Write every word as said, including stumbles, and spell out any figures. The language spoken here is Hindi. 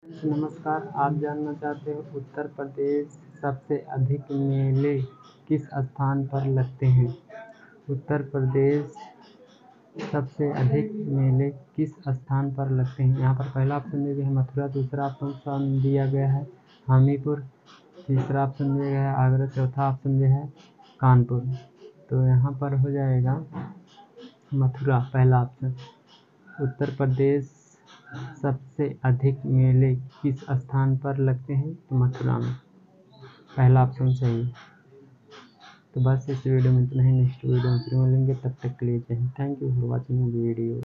नमस्कार, आप जानना चाहते हो उत्तर प्रदेश सबसे अधिक मेले किस स्थान पर लगते हैं? उत्तर प्रदेश सबसे अधिक मेले किस स्थान पर लगते हैं? यहाँ पर पहला ऑप्शन दिया गया है मथुरा, दूसरा ऑप्शन दिया गया है हामिरपुर, तीसरा ऑप्शन दिया गया है आगरा, चौथा ऑप्शन दिया है कानपुर। तो यहाँ पर हो जाएगा मथुरा पहला ऑप्शन। उत्तर प्रदेश सबसे अधिक मेले किस स्थान पर लगते हैं? तो मथुरा में, पहला ऑप्शन सही। तो बस इस वीडियो में इतना ही। नेक्स्ट वीडियो में फिर मिलेंगे, तब तक के लिए जय हिंद। Thank you for watching video.